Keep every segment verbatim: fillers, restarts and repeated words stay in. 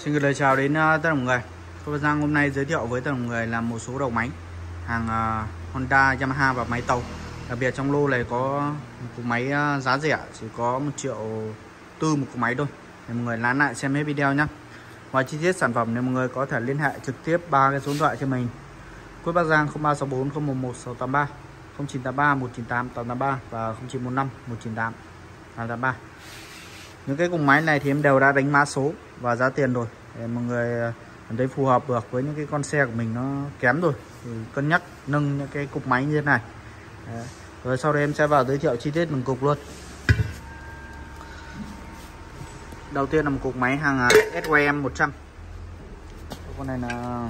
Xin gửi lời chào đến tất cả mọi người. Tôi Giang hôm nay giới thiệu với tất cả mọi người là một số đầu máy hàng uh, Honda, Yamaha và máy tàu. Đặc biệt trong lô này có một cục máy uh, giá rẻ, chỉ có một triệu tư một cục máy thôi. Để mọi người lán lại xem hết video nhé. Ngoài chi tiết sản phẩm nên mọi người có thể liên hệ trực tiếp ba cái số điện thoại cho mình: Quê Bắc Giang không ba sáu bốn không một một sáu tám ba, không chín tám ba một chín tám tám tám ba và không chín một năm một chín tám tám tám ba. Những cái cục máy này thì em đều đã đánh mã số và giá tiền rồi, để mọi người cảm thấy phù hợp được với những cái con xe của mình nó kém rồi thì cân nhắc nâng những cái cục máy như thế này. Đấy. Rồi sau đây em sẽ vào giới thiệu chi tiết từng cục luôn. Đầu tiên là một cục máy hàng ét quy em một trăm. Con này là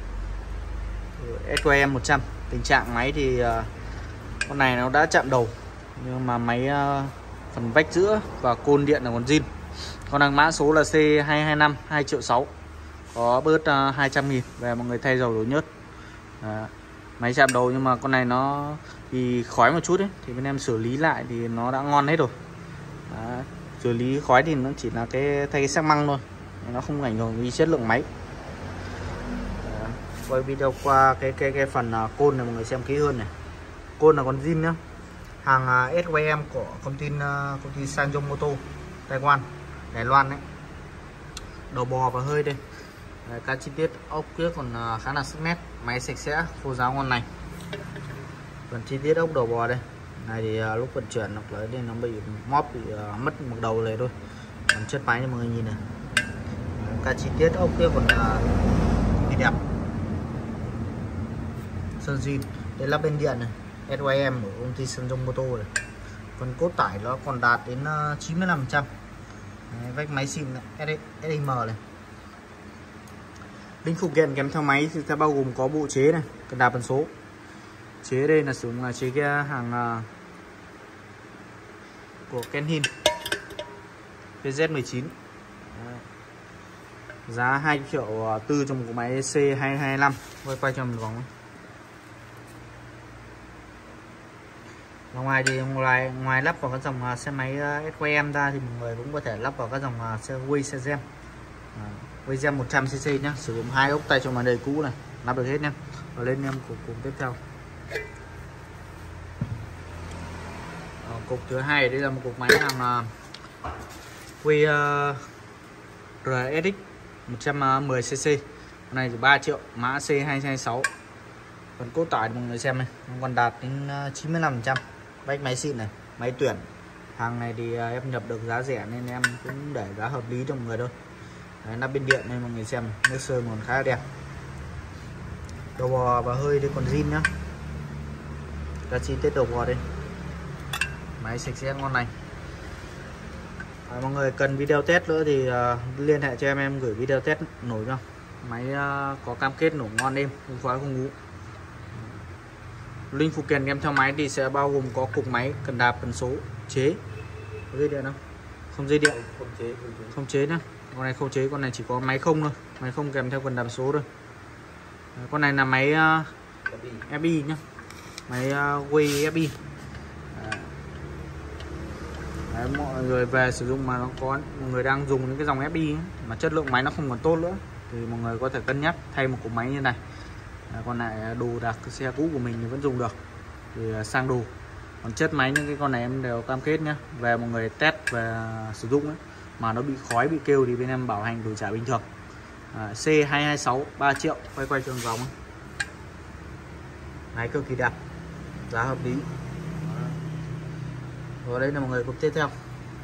ét quy em một trăm. Tình trạng máy thì con này nó đã chạm đầu, nhưng mà máy phần vách giữa và côn điện là còn zin. Con hàng mã số là C hai hai năm hai triệu sáu, có bớt uh, hai trăm nghìn về mọi người thay dầu đổ nhớt. Đó. Máy chạm đầu nhưng mà con này nó thì khói một chút ấy, thì bên em xử lý lại thì nó đã ngon hết rồi. Đó. Xử lý khói thì nó chỉ là cái thay cái xăng măng thôi, nó không ảnh hưởng đến chất lượng máy. Đó. Quay video qua cái cái cái phần uh, côn này mọi người xem kỹ hơn này. Côn là con zin nhá, hàng ét quy em của công ty uh, công ty Sanjong Moto Taiwan, Đài Loan đấy. Đầu bò và hơi đây. Đấy, các chi tiết ốc kia còn uh, khá là sắc nét, máy sạch sẽ, khô ráo ngon này. Phần chi tiết ốc đầu bò đây này thì uh, lúc vận chuyển hoặc là nó bị móp, bị uh, mất một đầu này thôi, còn chất máy cho mọi người nhìn này. Đấy, các chi tiết ốc kia còn uh, đẹp, sơn zin. Đây là bên điện này, ét quy em của công ty Sanjong Moto này. Phần cốt tải nó còn đạt đến uh, chín mươi lăm phần trăm. Vách máy xịn ét em này. Linh phụ kiện kèm theo máy thì sẽ bao gồm có bộ chế này, cần đạp ấn số. Chế đây là sử dụng là chế cái hàng uh, của Kenhin pê zét mười chín. Đấy. Giá hai triệu tư cho một máy C hai hai năm. Quay quay cho một vòng. Ngoài thì ngoài ngoài lắp vào các dòng xe máy ét quy em ra thì mọi người cũng có thể lắp vào các dòng xe Way xe Gem. Way Gem một trăm xê xê nhá, sử dụng hai ốc tay trong màn đời cũ này, lắp được hết nhá. Và lên em cục cục tiếp theo. Ờ, cục thứ hai đây là một cục máy hàng uh, Way uh, rờ ét ích một trăm mười xê xê. Con này thì ba triệu, mã C hai hai sáu. Phần cốt tải mọi người xem này, nó còn đạt đến chín mươi lăm phần trăm. Vách máy xịn này, máy tuyển. Hàng này thì em nhập được giá rẻ nên em cũng để giá hợp lý cho mọi người thôi. Đấy, nắp bên điện này mọi người xem, nước sơn còn khá là đẹp. Đầu bò và hơi đây còn zin nhá. Các chi tiết đầu bò đây. Máy sạch sẽ ngon lành. À, mọi người cần video test nữa thì uh, liên hệ cho em, em gửi video test nổi cho. Máy uh, có cam kết nổ ngon êm, không khói không ngú. Linh phụ kiện kèm theo máy thì sẽ bao gồm có cục máy, cần đạp, ấn số, chế. Có dây điện không? Không dây điện. Không chế, không chế. Không chế nhá. Con này không chế, con này chỉ có máy không thôi, máy không kèm theo cần đạp số thôi. Đấy, con này là máy uh, ép i nhá, máy uh, Way ép i. Đấy, mọi người về sử dụng mà nó có mọi người đang dùng những cái dòng ép i ấy, mà chất lượng máy nó không còn tốt nữa thì mọi người có thể cân nhắc thay một cục máy như này. Đấy, con này đồ đạc cái xe cũ của mình thì vẫn dùng được thì sang đồ. Còn chất máy những cái con này em đều cam kết nhá, về mọi người test về sử dụng ấy, mà nó bị khói bị kêu thì bên em bảo hành đổi trả bình thường. à, C hai hai sáu ba triệu. Quay quay trường vòng. Máy cực kỳ đẹp, giá hợp lý. Rồi đây là mọi người cục tiếp theo.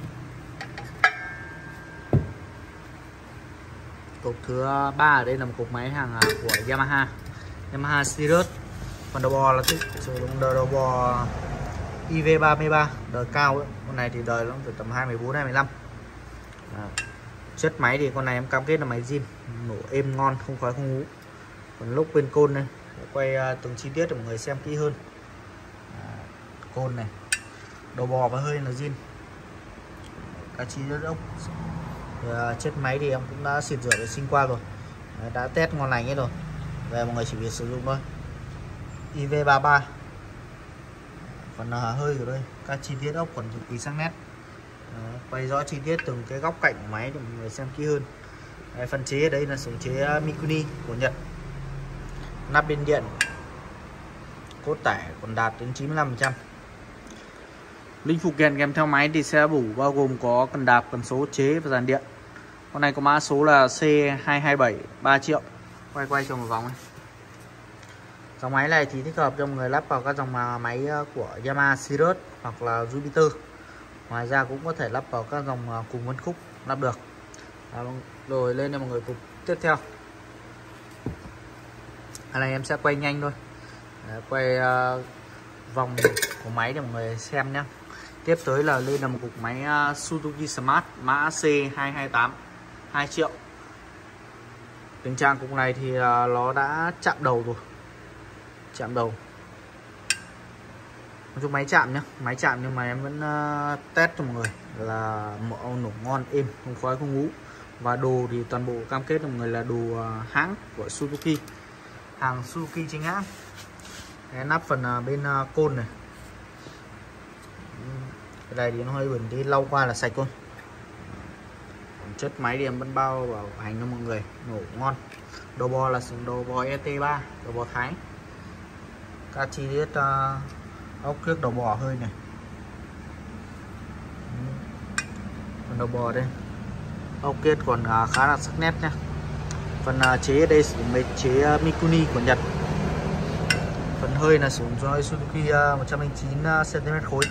Cục thứ ba ở đây là một cục máy hàng của Yamaha, Yamaha Sirius. Còn đầu bò là sử dụng đầu, đầu bò i vê ba mươi ba đời cao ấy. Con này thì đời nó từ tầm hai mươi bốn hai mươi lăm. À, chất máy thì con này em cam kết là máy zin, nổ êm ngon, không khói không ngú. Còn lúc bên côn này, quay từng chi tiết để mọi người xem kỹ hơn. À, côn này, đầu bò và hơi là zin, các chi tiết ốc. À, chất máy thì em cũng đã xịt rửa vệ sinh qua rồi. Đấy, đã test ngon lành hết rồi, về mọi người chỉ việc sử dụng thôi. i vê ba mươi ba. Còn là hơi ở đây, các chi tiết ốc còn cực kỳ sắc nét. Đấy, quay rõ chi tiết từng cái góc cạnh của máy để mọi người xem kỹ hơn. Đấy, phần chế ở đây là súng chế Mikuni của Nhật, nắp bên điện, cốt tải còn đạt đến chín mươi lăm phần trăm. Linh phụ kiện kèm theo máy thì sẽ đủ bao gồm có cần đạp, cần số, chế và dàn điện. Con này có mã số là C hai hai bảy, ba triệu. Quay quay cho một vòng này. Dòng máy này thì thích hợp cho người lắp vào các dòng máy của Yamaha Sirius hoặc là Jupiter. Ngoài ra cũng có thể lắp vào các dòng cùng phân khúc lắp được. Rồi lên cho mọi người cục tiếp theo. Cái này em sẽ quay nhanh thôi. Đấy, quay uh, vòng của máy để mọi người xem nhé. Tiếp tới là lên là một cục máy uh, Suzuki Smart mã C hai hai tám, hai triệu. Tình trạng cục này thì uh, nó đã chạm đầu rồi. Chạm đầu. Nói chung máy chạm nhá, máy chạm nhưng mà em vẫn uh, test cho mọi người là mẫu nổ ngon, êm, không khói không ngú. Và đồ thì toàn bộ cam kết mọi người là đồ uh, hãng của Suzuki, hàng Suzuki chính hãng. Cái nắp phần uh, bên uh, côn này, cái này thì nó hơi bẩn đi, lau qua là sạch thôi. Chất máy thì em vẫn bao bảo hành cho mọi người, nổ ngon. Đầu bò là đầu bò E T ba, đầu bò Thái. Các chi tiết uh, ốc trước đầu bò hơi này. Phần đầu bò đây, ốc kết còn uh, khá là sắc nét nhá. Phần uh, chế ở đây sử dụng chế uh, Mikuni của Nhật. Phần hơi là sử dụng cho Suzuki uh, một trăm lẻ chín xăng ti mét khối.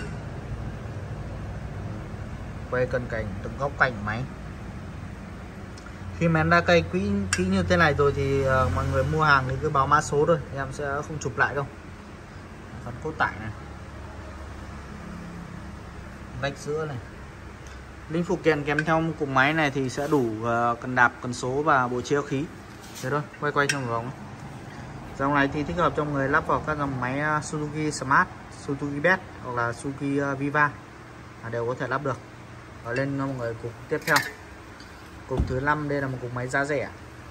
Quay cận cảnh từng góc cạnh máy. Khi mà em đã cây kỹ kỹ như thế này rồi thì uh, mọi người mua hàng thì cứ báo mã số thôi, em sẽ không chụp lại đâu. Phần cốt tải này, vách giữa này. Linh phụ kiện kèm theo cục máy này thì sẽ đủ uh, cần đạp, cần số và bộ chế khí. Thế thôi, quay quay trong vòng. Dòng này thì thích hợp cho người lắp vào các dòng máy uh, Suzuki Smart, Suzuki Bet hoặc là Suzuki uh, Viva à, đều có thể lắp được. Và lên mọi người cục tiếp theo. Cục thứ năm, đây là một cục máy giá rẻ.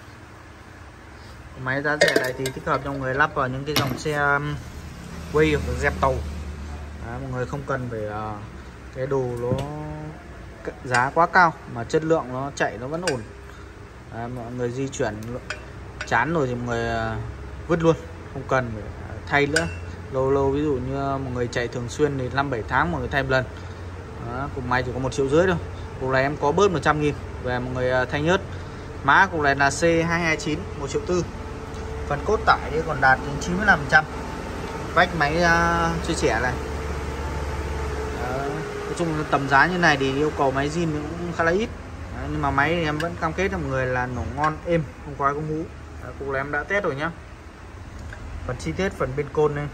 Cục máy giá rẻ này thì thích hợp cho người lắp vào những cái dòng xe um, quay hoặc dẹp tàu. Đấy, mọi người không cần phải uh, cái đồ nó giá quá cao mà chất lượng nó chạy nó vẫn ổn. Đấy, mọi người di chuyển chán rồi thì mọi người uh, vứt luôn, không cần phải thay nữa. Lâu lâu ví dụ như mọi người chạy thường xuyên thì năm bảy tháng mọi người thay một lần. Đó, cục máy chỉ có một triệu rưỡi thôi. Cục này em có bớt một trăm nghìn về mọi người thay nhớt. Mã cục này là C hai hai chín, một triệu tư. Phần cốt tải thì còn đạt đến chín mươi lăm phần trăm. Vách máy uh, chia sẻ này. Đó, nói chung tầm giá như này thì yêu cầu máy zin cũng khá là ít. Đó, nhưng mà máy thì em vẫn cam kết cho mọi người là nổ ngon, êm, không khói không hú. Cục này em đã test rồi nhá. Phần chi tiết phần bên côn này,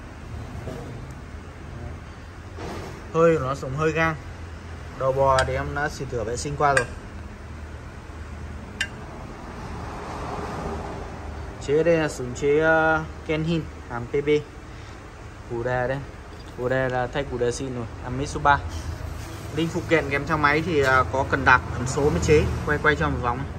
hơi của nó dùng hơi gang. Đầu bò thì em đã xịt rửa vệ sinh qua rồi. Chế ở đây là sử dụng chế uh, Kenhin hàm pê bê. Củ đề đây, củ đề là thay củ đề xịn rồi, hàm Mitsuba. Linh phụ kiện kèm theo máy thì uh, có cần đạp, cần số mới chế. Quay quay cho một vòng.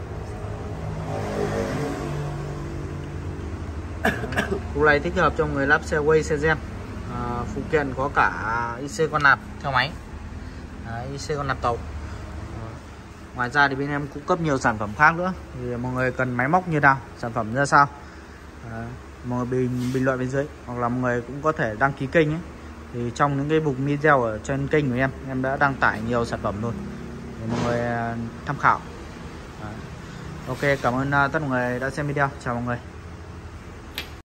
Cục này thích hợp cho người lắp xe quay, xe gen. À, phụ kiện có cả i xê con nạp theo máy. Đấy, i xê con nạp tàu. À, ngoài ra thì bên em cung cấp nhiều sản phẩm khác nữa. Thì mọi người cần máy móc như nào, sản phẩm ra sao, à, mọi người bình, bình luận bên dưới, hoặc là mọi người cũng có thể đăng ký kênh ấy. Thì trong những cái mục video ở trên kênh của em, em đã đăng tải nhiều sản phẩm rồi để mọi người tham khảo. À, ok, cảm ơn tất cả mọi người đã xem video. Chào mọi người.